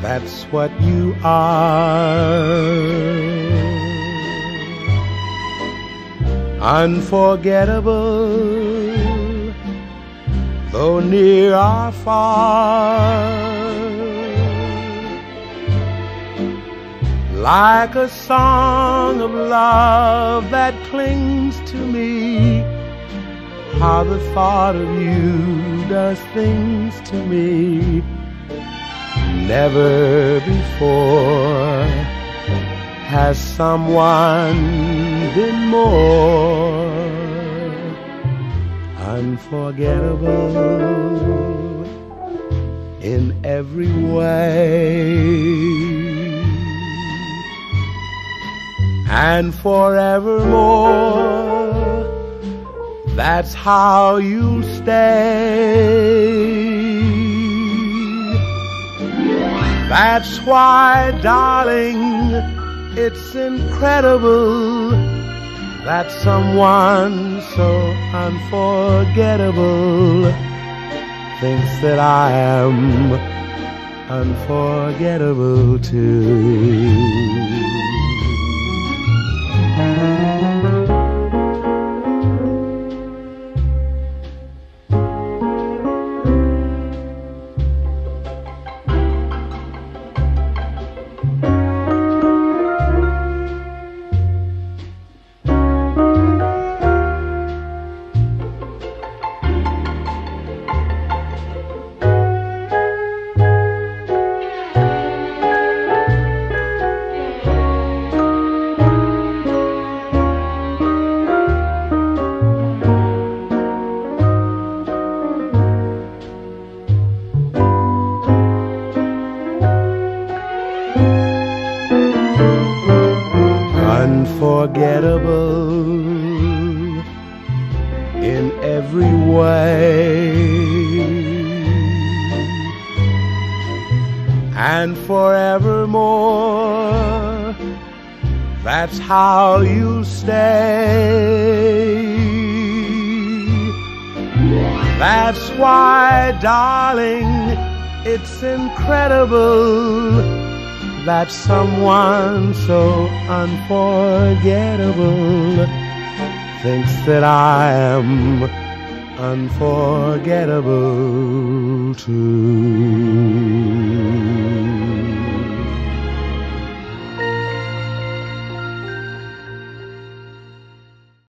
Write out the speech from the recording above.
that's what you are. Unforgettable, though near or far, like a song of love that clings to me. How the thought of you does things to me. Never before has someone been more unforgettable in every way. And forevermore, that's how you'll stay. That's why, darling, it's incredible that someone so unforgettable thinks that I am unforgettable too. Unforgettable in every way, and forevermore, that's how you'll stay. That's why, darling, it's incredible that someone so unforgettable thinks that I am unforgettable too.